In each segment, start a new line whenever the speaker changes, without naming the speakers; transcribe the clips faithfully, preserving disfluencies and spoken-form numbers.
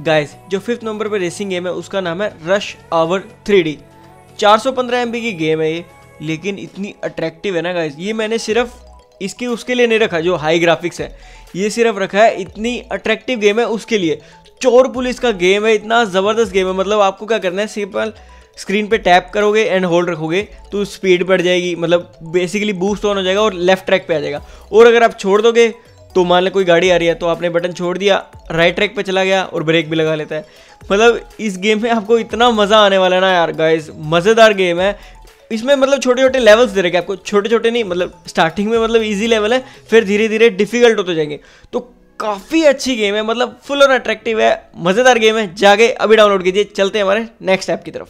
Guys जो fifth number पे racing game है उसका नाम है रश आवर थ्री डी। चार सौ पंद्रह एम बी की गेम है ये, लेकिन इतनी अट्रैक्टिव है ना गाइस। ये मैंने सिर्फ इसके उसके लिए नहीं रखा जो हाई ग्राफिक्स है, ये सिर्फ रखा है इतनी अट्रैक्टिव गेम है उसके लिए। चोर पुलिस का गेम है, इतना ज़बरदस्त गेम है। मतलब आपको क्या करना है, सिंपल स्क्रीन पे टैप करोगे एंड होल्ड रखोगे तो स्पीड बढ़ जाएगी, मतलब बेसिकली बूस्ट ऑन हो जाएगा और लेफ्ट ट्रैक पे आ जाएगा। और अगर आप छोड़ दोगे तो मान लो कोई गाड़ी आ रही है तो आपने बटन छोड़ दिया, राइट ट्रैक पे चला गया और ब्रेक भी लगा लेता है। मतलब इस गेम में आपको इतना मज़ा आने वाला है ना यार गाइस, मज़ेदार गेम है। इसमें मतलब छोटे छोटे लेवल्स दे रखे आपको, छोटे छोटे नहीं, मतलब स्टार्टिंग में मतलब इजी लेवल है, फिर धीरे धीरे डिफिकल्ट होते जाएंगे। तो काफ़ी अच्छी गेम है, मतलब फुल और अट्रैक्टिव है, मज़ेदार गेम है। जाके अभी डाउनलोड कीजिए। चलते हैं हमारे नेक्स्ट ऐप की तरफ।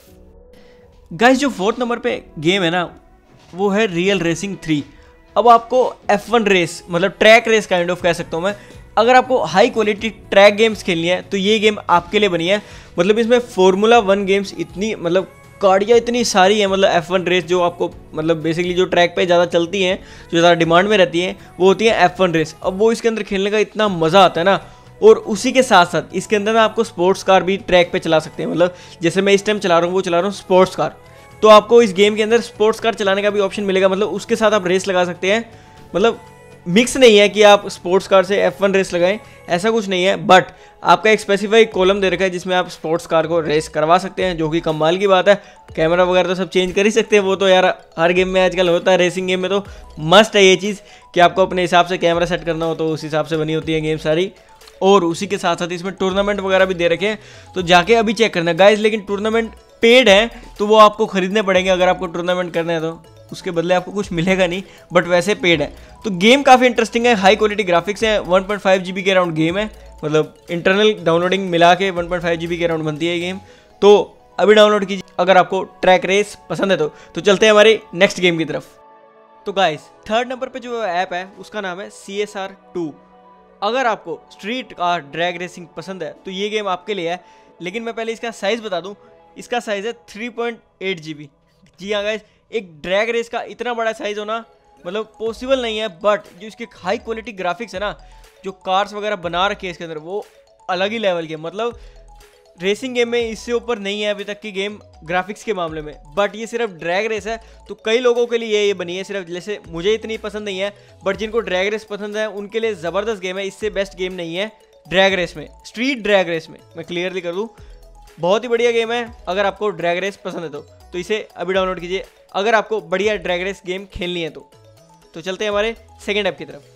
गाइस जो फोर्थ नंबर पे गेम है ना वो है रियल रेसिंग थ्री। अब आपको एफ वन रेस, मतलब ट्रैक रेस काइंड ऑफ कह सकता हूँ मैं। अगर आपको हाई क्वालिटी ट्रैक गेम्स खेलनी है तो ये गेम आपके लिए बनी है। मतलब इसमें फार्मूला वन गेम्स इतनी, मतलब गाड़ियाँ इतनी सारी है, मतलब एफ वन रेस जो आपको, मतलब बेसिकली जो ट्रैक पे ज़्यादा चलती हैं, जो ज़्यादा डिमांड में रहती हैं, वो होती है एफ वन रेस। अब वो इसके अंदर खेलने का इतना मज़ा आता है ना। और उसी के साथ साथ इसके अंदर ना आपको स्पोर्ट्स कार भी ट्रैक पे चला सकते हैं। मतलब जैसे मैं इस टाइम चला रहा हूँ वो चला रहा हूँ स्पोर्ट्स कार, तो आपको इस गेम के अंदर स्पोर्ट्स कार चलाने का भी ऑप्शन मिलेगा। मतलब उसके साथ आप रेस लगा सकते हैं। मतलब मिक्स नहीं है कि आप स्पोर्ट्स कार से एफ वन रेस लगाएं, ऐसा कुछ नहीं है। बट आपका एक स्पेसिफाइड कॉलम दे रखा है जिसमें आप स्पोर्ट्स कार को रेस करवा सकते हैं, जो कि कमाल की बात है। कैमरा वगैरह तो सब चेंज कर ही सकते हैं, वो तो यार हर गेम में आजकल होता है। रेसिंग गेम में तो मस्ट है ये चीज़ कि आपको अपने हिसाब से कैमरा सेट करना हो, तो उस हिसाब से बनी होती है गेम सारी। और उसी के साथ साथ इसमें टूर्नामेंट वगैरह भी दे रखे हैं, तो जाके अभी चेक करना गाइस। लेकिन टूर्नामेंट पेड है तो वो आपको खरीदने पड़ेंगे। अगर आपको टूर्नामेंट करना है तो उसके बदले आपको कुछ मिलेगा नहीं, बट वैसे पेड है। तो गेम काफ़ी इंटरेस्टिंग है, हाई क्वालिटी ग्राफिक्स है, one point five G B के अराउंड गेम है। मतलब इंटरनल डाउनलोडिंग मिला के one point five G B के अराउंड बनती है ये गेम। तो अभी डाउनलोड कीजिए अगर आपको ट्रैक रेस पसंद है तो। तो चलते हैं हमारे नेक्स्ट गेम की तरफ। तो गाइस थर्ड नंबर पर जो ऐप है उसका नाम है सी एस आर टू। अगर आपको स्ट्रीट कार ड्रैग रेसिंग पसंद है तो ये गेम आपके लिए है। लेकिन मैं पहले इसका साइज़ बता दूं, इसका साइज़ है three point eight G B. जी हाँ गाइस, एक ड्रैग रेस का इतना बड़ा साइज़ होना मतलब पॉसिबल नहीं है। बट जो इसके हाई क्वालिटी ग्राफिक्स है ना, जो कार्स वगैरह बना रखे हैं इसके अंदर, वो अलग ही लेवल के। मतलब रेसिंग गेम में इससे ऊपर नहीं है अभी तक की गेम ग्राफिक्स के मामले में। बट ये सिर्फ ड्रैग रेस है, तो कई लोगों के लिए ये बनी है सिर्फ। जैसे मुझे इतनी पसंद नहीं है, बट जिनको ड्रैग रेस पसंद है उनके लिए ज़बरदस्त गेम है। इससे बेस्ट गेम नहीं है ड्रैग रेस में, स्ट्रीट ड्रैग रेस में। मैं क्लियरली कर दूँ, बहुत ही बढ़िया गेम है। अगर आपको ड्रैग रेस पसंद है तो तो इसे अभी डाउनलोड कीजिए अगर आपको बढ़िया ड्रैग रेस गेम खेलनी है तो। तो चलते हैं हमारे सेकेंड ऐप की तरफ।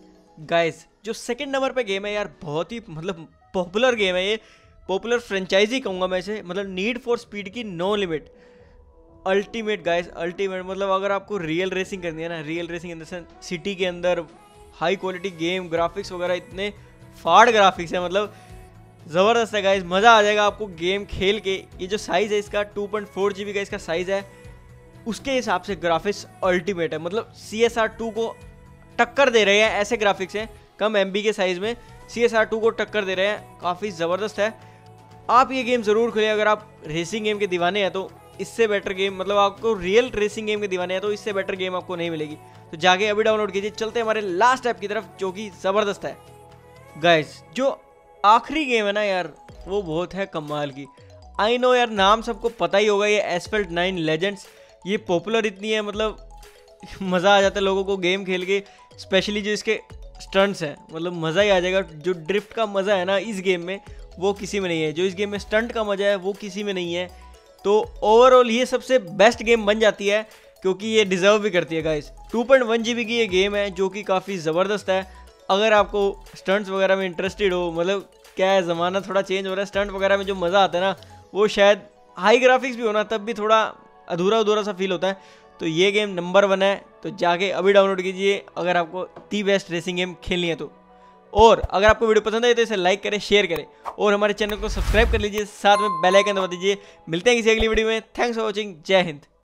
गाइस जो सेकेंड नंबर पे गेम है यार, बहुत ही मतलब पॉपुलर गेम है ये, पॉपुलर फ्रेंचाइजी कहूँगा मैं इसे। मतलब नीड फॉर स्पीड की no limit ultimate guys, ultimate. मतलब अगर आपको रियल रेसिंग करनी है ना, real racing in the sense city के अंदर हाई क्वालिटी गेम, ग्राफिक्स वगैरह इतने फाड़ ग्राफिक्स है, मतलब ज़बरदस्त है गाइस, मज़ा आ जाएगा आपको गेम खेल के। ये जो साइज़ है इसका two point four G B का इसका साइज़ है, उसके हिसाब से ग्राफिक्स अल्टीमेट है। मतलब सी एस आर टू को टक्कर दे रहे हैं, ऐसे ग्राफिक्स हैं कम एम बी के साइज़ में, सी एस आर टू को टक्कर दे रहे हैं। काफ़ी ज़बरदस्त है, आप ये गेम ज़रूर खेलें अगर आप रेसिंग गेम के दीवाने हैं तो। इससे बेटर गेम, मतलब आपको रियल रेसिंग गेम के दीवाने हैं तो इससे बेटर गेम आपको नहीं मिलेगी। तो जाके अभी डाउनलोड कीजिए। चलते हैं हमारे लास्ट ऐप की तरफ जो कि ज़बरदस्त है गाइस। जो आखिरी गेम है ना यार, वो बहुत है कमाल की। आई नो यार, नाम सबको पता ही होगा, ये एसफेल्ट नाइन लेजेंड्स। ये पॉपुलर इतनी है, मतलब मज़ा आ जाता है लोगों को गेम खेल के। स्पेशली जो इसके स्टंट्स हैं, मतलब मज़ा ही आ जाएगा। जो ड्रिफ्ट का मज़ा है ना इस गेम में, वो किसी में नहीं है। जो इस गेम में स्टंट का मज़ा है वो किसी में नहीं है। तो ओवरऑल ये सबसे बेस्ट गेम बन जाती है, क्योंकि ये डिज़र्व भी करती है guys. Two point one G B की ये गेम है जो कि काफ़ी ज़बरदस्त है। अगर आपको स्टंट्स वगैरह में इंटरेस्टेड हो, मतलब क्या है, ज़माना थोड़ा चेंज हो रहा है, स्टंट वगैरह में जो मज़ा आता है ना वो शायद हाई ग्राफिक्स भी होना तब भी थोड़ा अधूरा अधूरा सा फील होता है। तो ये गेम नंबर वन है। तो जाके अभी डाउनलोड कीजिए अगर आपको दी बेस्ट रेसिंग गेम खेलनी है तो। और अगर आपको वीडियो पसंद आए तो इसे लाइक करें, शेयर करें और हमारे चैनल को सब्सक्राइब कर लीजिए, साथ में बेल आइकन दबा दीजिए। मिलते हैं किसी अगली वीडियो में। Thanks for watching. जय हिंद।